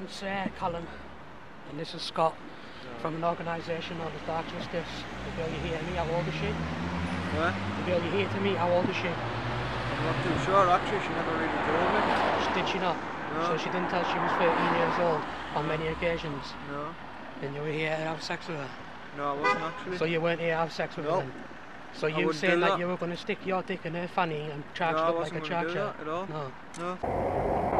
name's Colin, and this is Scott from an organisation known as Dark Justice. The girl you hear to me, how old is she? What? The girl you hear to me, how old is she? I'm not too sure actually, she never really told me. Did she not? No. So she didn't tell she was 13 years old on many occasions? No. And you were here to have sex with her? No, I wasn't actually. So you weren't here to have sex with her then? So you were saying that you were going to stick your dick in her fanny and charge it up like a charger? No, I wasn't going to do that at all. No. No.